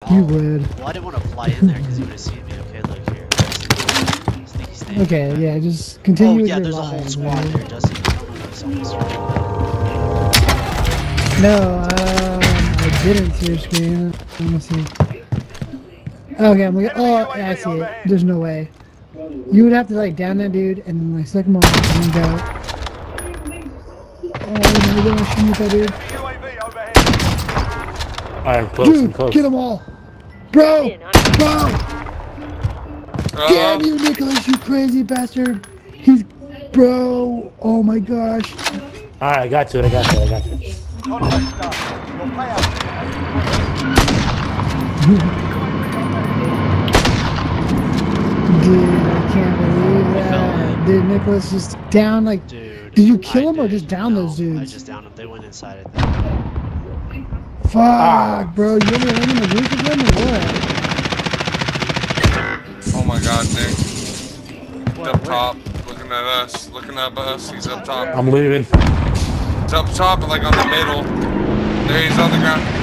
You would. Well, I didn't want to fly in there because he would have seen me. Okay, look here. Sneaky snake. Okay, yeah, just continue with yeah, your there's lives, a whole squad man. there, Jesse. Someone's No, I didn't see your screen. Let me see. Okay, I'm looking. Oh, yeah, I see it. There's no way. You would have to like down that dude and then like select him on and then go. Oh, no, don't shoot that dude. I'm close. Dude, I'm close. get them all. Bro! Bro! Damn you, Nicholas, you crazy bastard! He's... Bro! Oh my gosh. Alright, I got to it. I got to it. I got to it. Dude, I can't believe that. Dude, Nicholas just down like... Dude, did you kill him or just down those dudes? I just downed them. They went inside, I think. Fuck, bro. You ever land in the roof of them or what? Oh my god, Nick. He's up top, looking at us. Looking at us. He's up top. I'm leaving. He's up top, like on the middle. There he's on the ground.